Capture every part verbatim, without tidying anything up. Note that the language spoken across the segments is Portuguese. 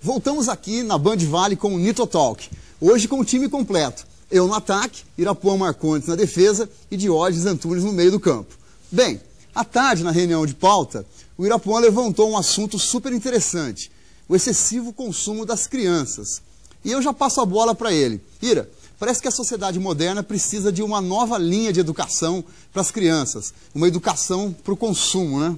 Voltamos aqui na Band Vale com o Nitro Talk. Hoje com o time completo. Eu no ataque, Irapuã Marcondes na defesa e Diógenes Antunes no meio do campo. Bem, à tarde, na reunião de pauta, o Irapuã levantou um assunto super interessante. O excessivo consumo das crianças. E eu já passo a bola para ele. Ira, parece que a sociedade moderna precisa de uma nova linha de educação para as crianças. Uma educação para o consumo, né?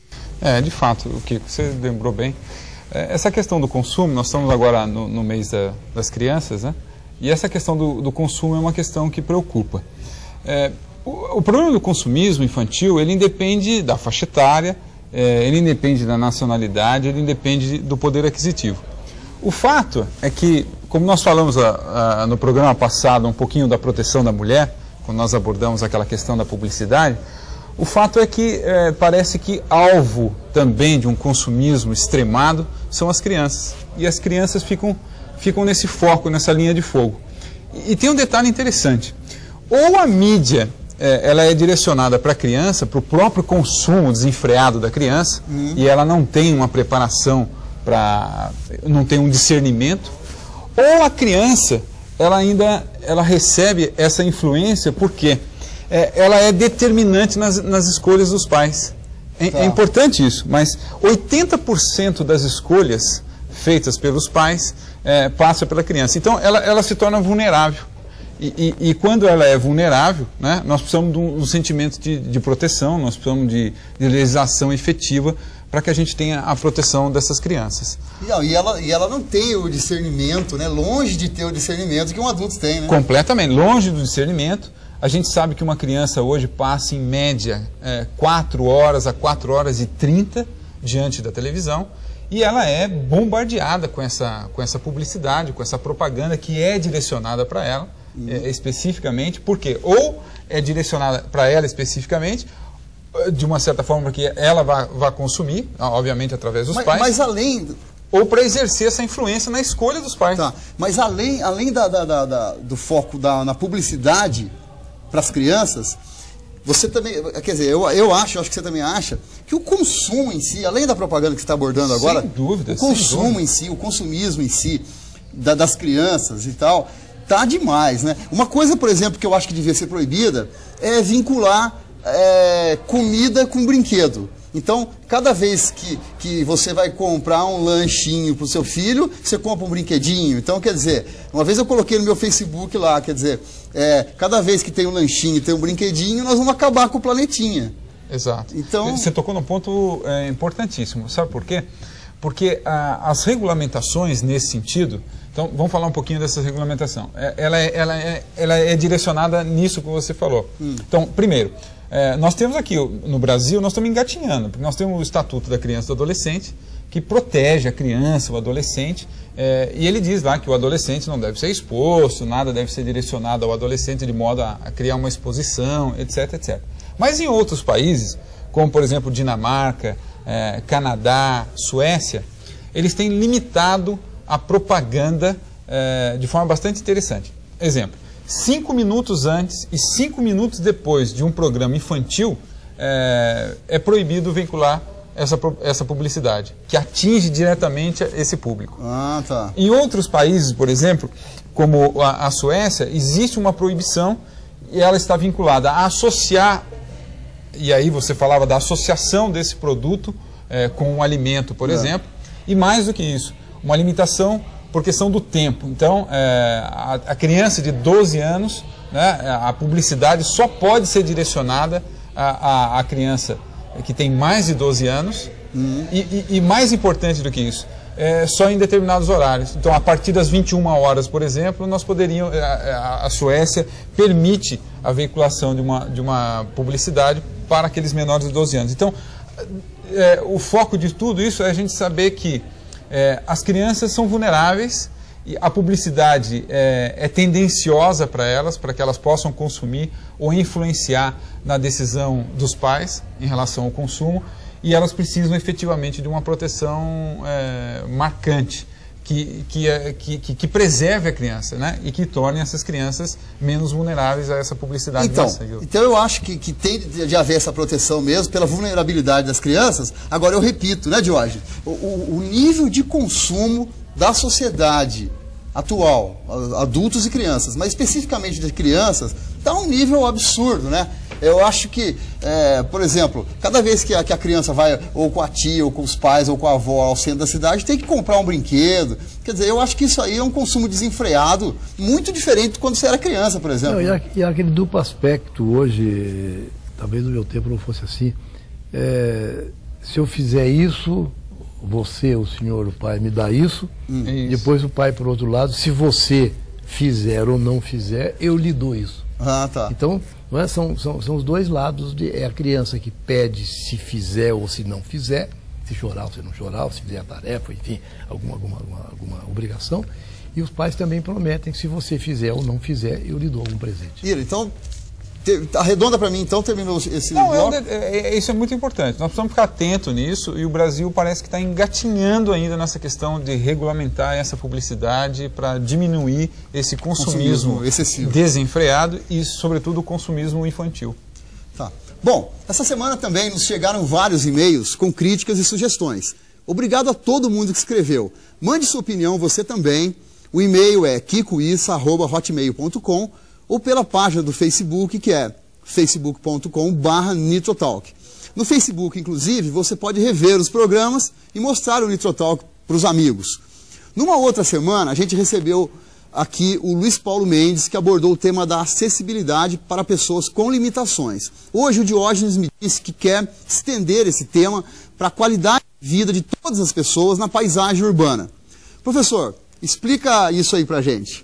É, de fato, o que você lembrou bem. Essa questão do consumo, nós estamos agora no, no mês da, das crianças, né? E essa questão do, do consumo é uma questão que preocupa. É, o, o problema do consumismo infantil, ele independe da faixa etária, é, ele independe da nacionalidade, ele independe do poder aquisitivo. O fato é que, como nós falamos a, a, no programa passado um pouquinho da proteção da mulher, quando nós abordamos aquela questão da publicidade, o fato é que é, parece que alvo também de um consumismo extremado são as crianças. E as crianças ficam, ficam nesse foco, nessa linha de fogo. E, e tem um detalhe interessante. Ou a mídia é, ela é direcionada para a criança, para o próprio consumo desenfreado da criança, uhum. e ela não tem uma preparação, pra, não tem um discernimento, ou a criança ela ainda ela recebe essa influência porque É, ela é determinante nas, nas escolhas dos pais. É, tá. é importante isso, mas oitenta por cento das escolhas feitas pelos pais é, passa pela criança. Então, ela, ela se torna vulnerável. E, e, e quando ela é vulnerável, né, nós precisamos de um, um sentimento de, de proteção, nós precisamos de, de legislação efetiva para que a gente tenha a proteção dessas crianças. Não, e, ela, e ela não tem o discernimento, né, longe de ter o discernimento que um adulto tem. Né? Completamente, longe do discernimento. A gente sabe que uma criança hoje passa em média é, quatro horas a quatro horas e trinta diante da televisão e ela é bombardeada com essa, com essa publicidade, com essa propaganda que é direcionada para ela uhum. é, especificamente, porque ou é direcionada para ela especificamente, de uma certa forma que ela vai, vai consumir, obviamente através dos mas, pais. Mas além... Ou para exercer essa influência na escolha dos pais. Tá. Mas além, além da, da, da, da, do foco da, na publicidade para as crianças, você também, quer dizer, eu, eu acho, eu acho que você também acha, que o consumo em si, além da propaganda que você está abordando agora, sem dúvida, o consumo sem dúvida. em si, o consumismo em si, da, das crianças e tal, tá demais, né? Uma coisa, por exemplo, que eu acho que devia ser proibida, é vincular é, comida com brinquedo. Então, cada vez que, que você vai comprar um lanchinho para o seu filho, você compra um brinquedinho. Então, quer dizer, uma vez eu coloquei no meu Facebook lá, quer dizer, é, cada vez que tem um lanchinho e tem um brinquedinho, nós vamos acabar com o planetinha. Exato. Então... Você tocou num ponto é, importantíssimo. Sabe por quê? Porque a, as regulamentações nesse sentido... Então, vamos falar um pouquinho dessa regulamentação. É, ela, é, ela, é, ela é direcionada nisso que você falou. Hum. Então, primeiro... É, nós temos aqui, no Brasil, nós estamos engatinhando, porque nós temos o Estatuto da Criança e do Adolescente, que protege a criança, o adolescente, é, e ele diz lá que o adolescente não deve ser exposto, nada deve ser direcionado ao adolescente de modo a, a criar uma exposição, etc, etcétera. Mas em outros países, como por exemplo Dinamarca, é, Canadá, Suécia, eles têm limitado a propaganda é, de forma bastante interessante. Exemplo. Cinco minutos antes e cinco minutos depois de um programa infantil, é, é proibido vincular essa, essa publicidade, que atinge diretamente esse público. Ah, tá. Em outros países, por exemplo, como a, a Suécia, existe uma proibição e ela está vinculada a associar, e aí você falava da associação desse produto é, com um alimento, por é. exemplo, e mais do que isso, uma limitação por questão do tempo. Então, é, a, a criança de doze anos, né, a publicidade só pode ser direcionada à criança que tem mais de doze anos, uhum. e, e, e mais importante do que isso, é, só em determinados horários. Então, a partir das vinte e uma horas, por exemplo, nós poderíamos, a, a Suécia permite a veiculação de uma, de uma publicidade para aqueles menores de doze anos. Então, é, o foco de tudo isso é a gente saber que É, as crianças são vulneráveis e a publicidade é, é tendenciosa para elas, para que elas possam consumir ou influenciar na decisão dos pais em relação ao consumo, e elas precisam efetivamente de uma proteção é, marcante, que, que, que, que preserve a criança, né? E que torne essas crianças menos vulneráveis a essa publicidade. Então, dessa. então eu acho que, que tem de haver essa proteção mesmo pela vulnerabilidade das crianças. Agora eu repito, né, Diógenes? O, o, o nível de consumo da sociedade atual, adultos e crianças, mas especificamente de crianças, está um nível absurdo, né? Eu acho que, é, por exemplo, cada vez que a, que a criança vai ou com a tia, ou com os pais, ou com a avó ao centro da cidade, tem que comprar um brinquedo. Quer dizer, eu acho que isso aí é um consumo desenfreado, muito diferente de quando você era criança, por exemplo. Não, e, a, e aquele duplo aspecto hoje, talvez no meu tempo não fosse assim, é, se eu fizer isso, você, o senhor, o pai, me dá isso, hum. depois o pai, por outro lado, se você fizer ou não fizer, eu lhe dou isso. Ah, tá. Então, não é? são, são, são os dois lados. De, é a criança que pede se fizer ou se não fizer, se chorar ou se não chorar, ou se fizer a tarefa, enfim, alguma, alguma, alguma, alguma obrigação. E os pais também prometem que se você fizer ou não fizer, eu lhe dou algum presente. Ira, então, te, arredonda para mim, então, terminou esse Não, bloco? É, é, isso é muito importante. Nós precisamos ficar atentos nisso, e o Brasil parece que está engatinhando ainda nessa questão de regulamentar essa publicidade para diminuir esse consumismo, consumismo desenfreado e, sobretudo, o consumismo infantil. Tá. Bom, essa semana também nos chegaram vários e-mails com críticas e sugestões. Obrigado a todo mundo que escreveu. Mande sua opinião, você também. O e-mail é kikoissa arroba hotmail ponto com ou pela página do Facebook, que é facebook ponto com barra nitrotalk. No Facebook, inclusive, você pode rever os programas e mostrar o Nitrotalk para os amigos. Numa outra semana, a gente recebeu aqui o Luiz Paulo Mendes, que abordou o tema da acessibilidade para pessoas com limitações. Hoje o Diógenes me disse que quer estender esse tema para a qualidade de vida de todas as pessoas na paisagem urbana. Professor, explica isso aí para a gente.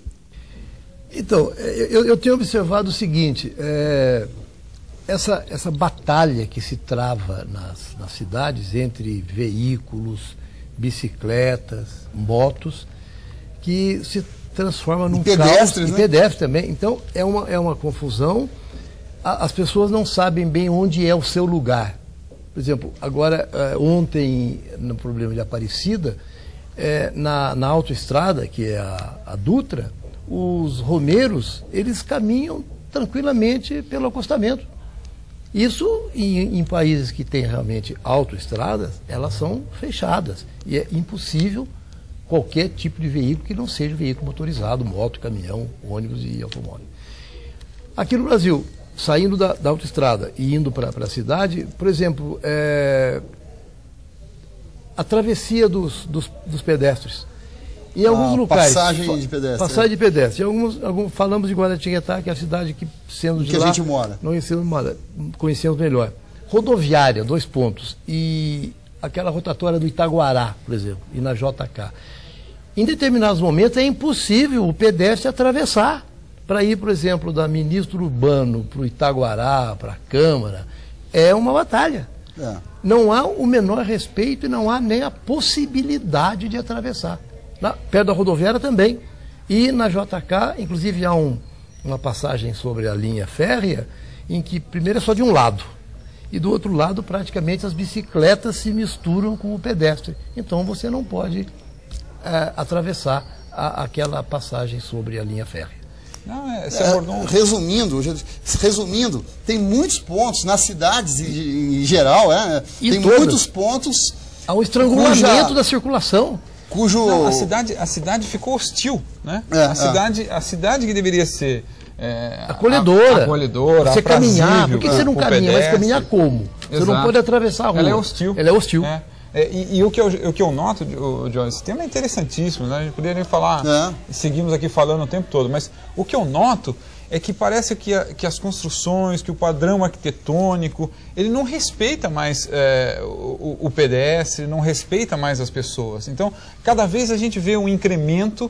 Então, eu, eu tenho observado o seguinte, é, essa, essa batalha que se trava nas, nas cidades entre veículos, bicicletas, motos, que se transforma num pedestres, caos, né? E pedestres também. Então, é uma, é uma confusão. A, as pessoas não sabem bem onde é o seu lugar. Por exemplo, agora, ontem, no problema de Aparecida, é, na, na autoestrada, que é a, a Dutra, os romeiros, eles caminham tranquilamente pelo acostamento. Isso, em, em países que têm realmente autoestradas, elas são fechadas. E é impossível qualquer tipo de veículo que não seja veículo motorizado, moto, caminhão, ônibus e automóvel. Aqui no Brasil, saindo da, da autoestrada e indo para a cidade, por exemplo, é, a travessia dos, dos, dos pedestres. Em alguns ah, locais. Passagem de pedestre. Passagem de pedestre. Em alguns, alguns, falamos de Guaratinguetá, que é a cidade que, sendo de que lá, a gente mora. Não mora, conhecemos melhor. Rodoviária, dois pontos. E aquela rotatória do Itaguará, por exemplo, e na J K. Em determinados momentos é impossível o pedestre atravessar para ir, por exemplo, da Ministro Urbano para o Itaguará, para a Câmara. É uma batalha. É. Não há o menor respeito e não há nem a possibilidade de atravessar. Na, perto da rodoviária também. E na J K, inclusive, há um, uma passagem sobre a linha férrea em que primeiro é só de um lado. E do outro lado, praticamente, as bicicletas se misturam com o pedestre. Então, você não pode é, atravessar a, aquela passagem sobre a linha férrea. Não, é, é, resumindo, resumindo, tem muitos pontos nas cidades em, em geral, é, tem todas. muitos pontos... Há um estrangulamento cuja... da circulação. Cujo... Não, a, cidade, a cidade ficou hostil, né? É, a, cidade, é. a cidade que deveria ser... É, acolhedora. A, acolhedora, você caminhar, por que você não caminha? Mas caminhar como? Exato. Você não pode atravessar a rua. Ela é hostil. Ela é hostil. É. É, e, e o, que eu, o que eu noto, John, esse tema é interessantíssimo, né? A gente poderia falar, é. seguimos aqui falando o tempo todo, mas o que eu noto é que parece que, a, que as construções, que o padrão arquitetônico, ele não respeita mais é, o, o pedestre, não respeita mais as pessoas. Então, cada vez a gente vê um incremento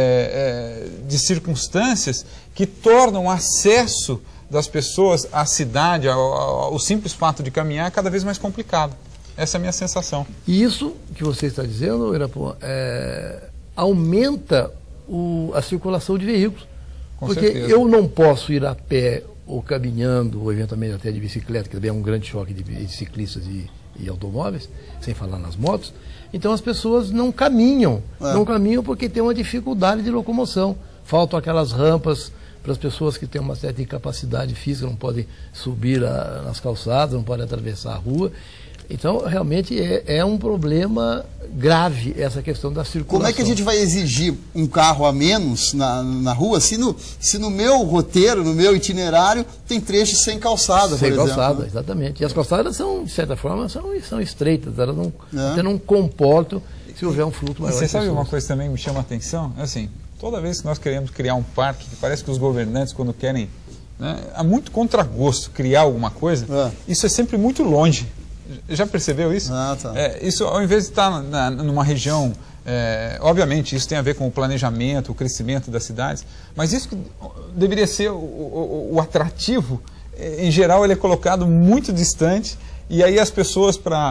é, é, de circunstâncias que tornam o acesso das pessoas à cidade, ao, ao, ao simples fato de caminhar, cada vez mais complicado. Essa é a minha sensação. E isso que você está dizendo, Irapô, é, aumenta o, a circulação de veículos. Com Porque certeza. Eu não posso ir a pé ou caminhando, ou eventualmente até de bicicleta, que também é um grande choque de, de ciclistas e, e automóveis, sem falar nas motos. Então as pessoas não caminham, é. não caminham porque tem uma dificuldade de locomoção. Faltam aquelas rampas para as pessoas que têm uma certa incapacidade física, não podem subir a, nas calçadas, não podem atravessar a rua. Então, realmente, é, é um problema grave essa questão da circulação. Como é que a gente vai exigir um carro a menos na, na rua se no, se no meu roteiro, no meu itinerário, tem trechos sem calçada, sem por calçada, exemplo? Né? Exatamente. E as calçadas são, de certa forma, são, são estreitas, elas não, é. até não comportam se houver um fluxo maior. Você sabe uma coisa também que me chama a atenção? Assim, toda vez que nós queremos criar um parque, que parece que os governantes, quando querem, né, há muito contragosto criar alguma coisa, é. isso é sempre muito longe. Já percebeu isso? Ah, tá. É, isso, ao invés de estar na, numa região, é, obviamente isso tem a ver com o planejamento, o crescimento das cidades, mas isso que deveria ser o, o, o atrativo, em geral ele é colocado muito distante, e aí as pessoas,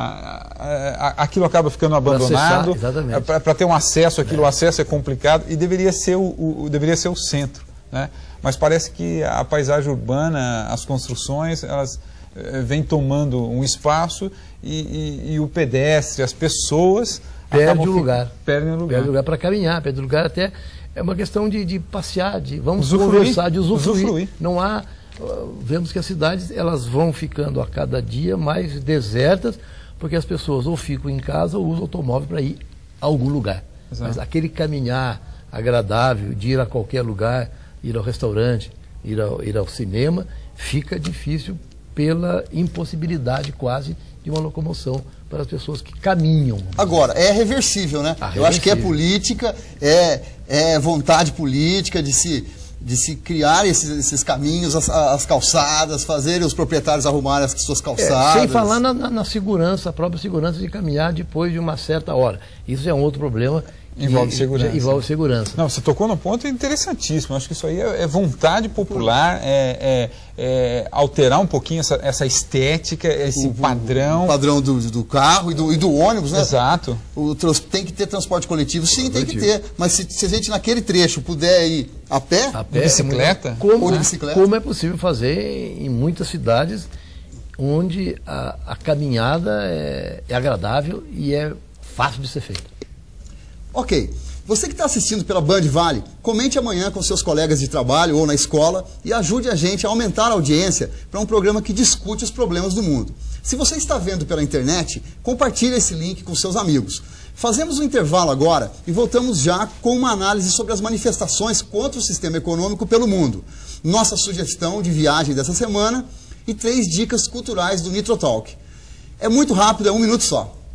para aquilo acaba ficando abandonado, para ter um acesso, aquilo, é. o acesso é complicado, e deveria ser o, o, deveria ser o centro, né? Mas parece que a paisagem urbana, as construções, elas vem tomando um espaço e, e, e o pedestre, as pessoas perde o lugar, perdem o lugar, perde o lugar para caminhar, perde o lugar até é uma questão de, de passear, de vamos usufruir, conversar, de usufruir. usufruir. Não há, vemos que as cidades elas vão ficando a cada dia mais desertas porque as pessoas ou ficam em casa ou usam automóvel para ir a algum lugar. Exato. Mas aquele caminhar agradável de ir a qualquer lugar, ir ao restaurante, ir ao, ir ao cinema, fica difícil pela impossibilidade quase de uma locomoção para as pessoas que caminham. Agora, é reversível, né? Ah, Eu reversível. acho que é política, é, é vontade política de se, de se criar esses, esses caminhos, as, as calçadas, fazer os proprietários arrumarem as suas calçadas. É, sem falar na, na, na segurança, a própria segurança de caminhar depois de uma certa hora. Isso é um outro problema. Envolve segurança. Envolve segurança. Não, você tocou num ponto interessantíssimo. Acho que isso aí é, é vontade popular, é, é, é alterar um pouquinho essa, essa estética, esse o, padrão. O padrão do, do carro e do, e do ônibus, né? Exato. O, tem que ter transporte coletivo? Sim, tem que ter. Mas se, se a gente naquele trecho puder ir a pé, a pé de bicicleta, como, ou de bicicleta. Como é possível fazer em muitas cidades onde a, a caminhada é, é agradável e é fácil de ser feita. Ok, você que está assistindo pela Band Vale, comente amanhã com seus colegas de trabalho ou na escola e ajude a gente a aumentar a audiência para um programa que discute os problemas do mundo. Se você está vendo pela internet, compartilhe esse link com seus amigos. Fazemos um intervalo agora e voltamos já com uma análise sobre as manifestações contra o sistema econômico pelo mundo, nossa sugestão de viagem dessa semana e três dicas culturais do Nitrotalk. É muito rápido, é um minuto só.